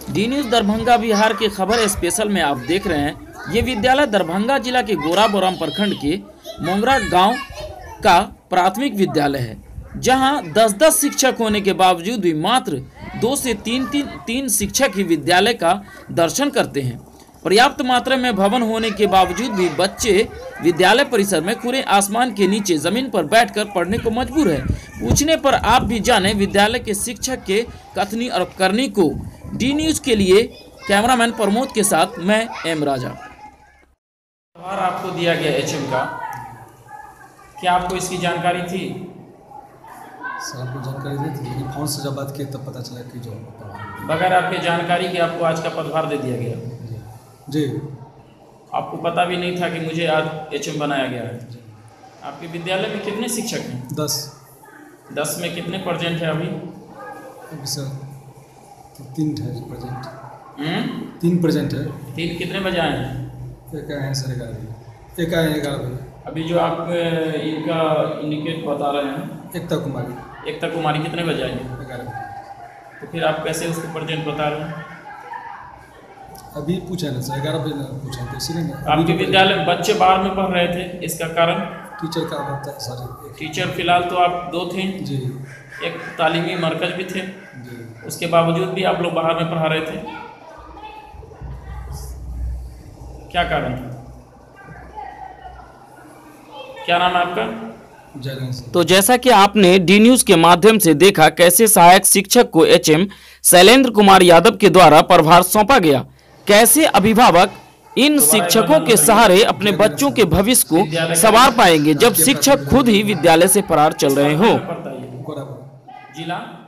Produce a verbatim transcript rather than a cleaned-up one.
D news Darbhanga Bihar के खबर special में आप देख रहे हैं। ये विद्यालय दरभंगा जिला के गोराबोराम प्रखंड के मोंगरा गांव का प्राथमिक विद्यालय है, जहां दस दस शिक्षक होने के बावजूद भी मात्र दो से तीन तीन तीन शिक्षक ही विद्यालय का दर्शन करते हैं। पर्याप्त मात्रा में भवन होने के बावजूद भी बच्चे विद्यालय परिसर में खुले आसमान के नीचे जमीन पर बैठकर पढ़ने को मजबूर है। पूछने पर आप भी जाने विद्यालय के शिक्षक के कथनी और करनी को। डी न्यूज़ के लिए कैमरामैन प्रमोद के साथ मैं एम राजा। पदभार आपको दिया गया एचएम का, क्या आपको इसकी जानकारी थी? सर आपको जानकारी दी थी, लेकिन फोन से जब बात की तब पता चला कि जो बगैर आपके जानकारी के आपको आज का पदभार दे दिया गया। जी, आपको पता भी नहीं था कि मुझे आज एचएम बनाया गया है। आपके विद्यालय में कितने शिक्षक हैं? दस। दस में कितने प्रेजेंट है अभी? अभी सर तो तीन है प्रेजेंट। हम्म तीन प्रेजेंट है। तीन कितने बजे आए हैं? एक आए हैं सर ग्यारह बजे, एक आए हैं ग्यारह बजे। अभी जो आप इनका इंडिकेट बता रहे हैं, एकता कुमारी एकता कुमारी कितने बजे आई? ग्यारह बजे। तो फिर आप कैसे उसको प्रेजेंट बता रहे हैं? अभी पूछा ना सर, ग्यारह बजे पूछा तो इसीलिए ना। आपके विद्यालय में बच्चे बाहर में पढ़ रहे थे, इसका कारण? टीचर का रहता है सर। टीचर फिलहाल तो आप दो थे जी, एक तालीमी मरकज भी थे, जी। उसके बावजूद भी आप लोग बाहर में पढ़ा रहे थे, क्या कारण था? क्या नाम है आपका? तो जैसा कि आपने डी न्यूज़ के माध्यम से देखा कैसे सहायक शिक्षक को एचएम शैलेंद्र कुमार यादव के द्वारा प्रभार सौंपा गया, कैसे अभिभावक इन शिक्षकों के सहारे अपने बच्चों के भविष्य को संवार पाएंगे जब शिक्षक खुद ही विद्यालय से फरार चल रहे हो। जिला